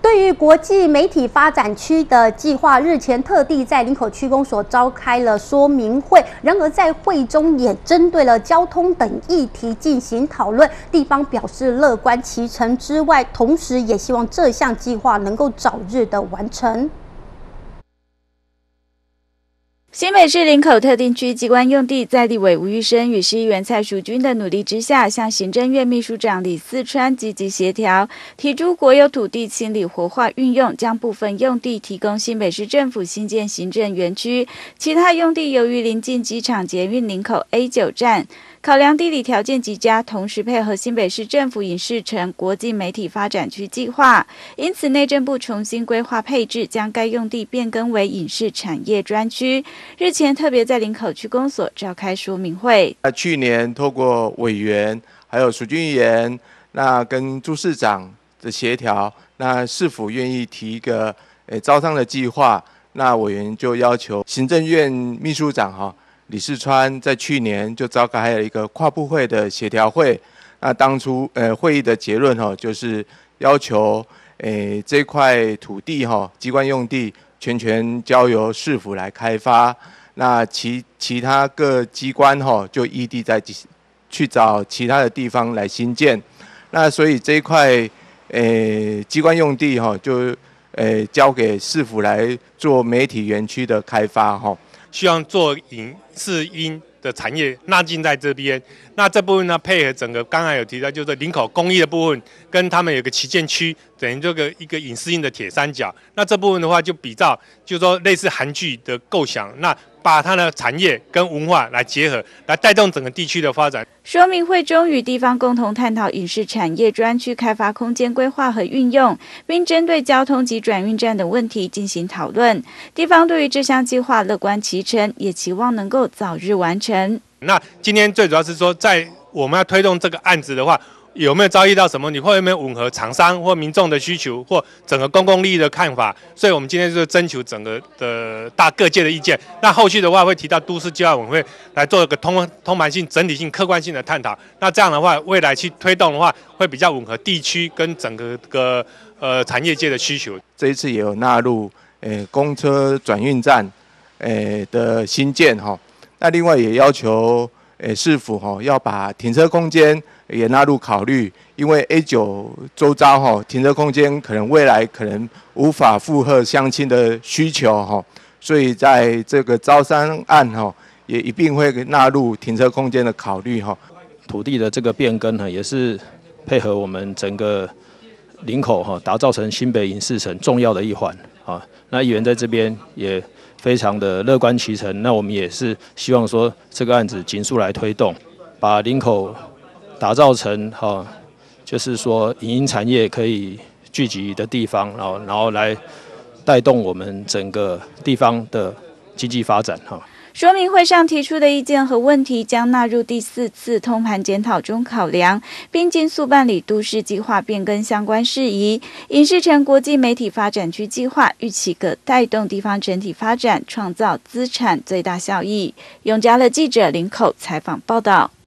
对于国际媒体发展区的计划，日前特地在林口区公所召开了说明会。然而，在会中也针对了交通等议题进行讨论。地方表示乐观其成之外，同时也希望这项计划能够早日的完成。 新北市林口特定区机关用地在立委吴玉生与市议员蔡淑君的努力之下，向行政院秘书长李四川积极协调，提出国有土地清理活化运用，将部分用地提供新北市政府新建行政园区，其他用地由于临近机场捷运林口 A9 站，考量地理条件极佳，同时配合新北市政府影视城国际媒体发展区计划，因此内政部重新规划配置，将该用地变更为影视产业专区。日前特别在林口区公所召开说明会。 去年透过委员还有淑君议员，那跟朱市长的协调，那是否愿意提一个招商的计划？那委员就要求行政院秘书长李世川在去年就召开了一个跨部会的协调会。那当初会议的结论就是要求这块土地机关用地全交由市府来开发。那其他各机关就异地再去找其他的地方来新建。那所以这一块机关用地就交给市府来做媒体园区的开发希望做影视音的产业纳进在这边。那这部分呢，配合整个刚才有提到，就是林口工艺的部分，跟他们有个旗舰区，等于这个一个影视音的铁三角。那这部分的话，就比照，就是说类似韩剧的构想，那把它的产业跟文化来结合，来带动整个地区的发展。 说明会中与地方共同探讨影视产业专区开发空间规划和运用，并针对交通及转运站等问题进行讨论。地方对于这项计划乐观其成，也期望能够早日完成。 那今天最主要是说，在我们要推动这个案子的话，有没有遭遇到什么？你会有没有吻合厂商或民众的需求，或整个公共利益的看法？所以我们今天就征求整个的各界的意见。那后续的话会提到都市计划委员会来做一个通盘性、整体性、客观性的探讨。那这样的话，未来去推动的话，会比较吻合地区跟整个产业界的需求。 这一次也有纳入公车转运站的新建那另外也要求市府要把停车空间也纳入考虑，因为 A9 周遭停车空间可能未来无法负荷乡亲的需求所以在这个招商案也一并会纳入停车空间的考虑土地的这个变更也是配合我们整个林口打造成新北影视城重要的一环那议员在这边也非常的乐观其成，那我们也是希望说这个案子尽速来推动，把林口打造成就是说影音产业可以聚集的地方，然后来带动我们整个地方的经济发展说明会上提出的意见和问题将纳入第4次通盘检讨中考量，并尽速办理都市计划变更相关事宜。影视城国际媒体发展区计划预期可带动地方整体发展，创造资产最大效益。永嘉乐记者林口采访报道。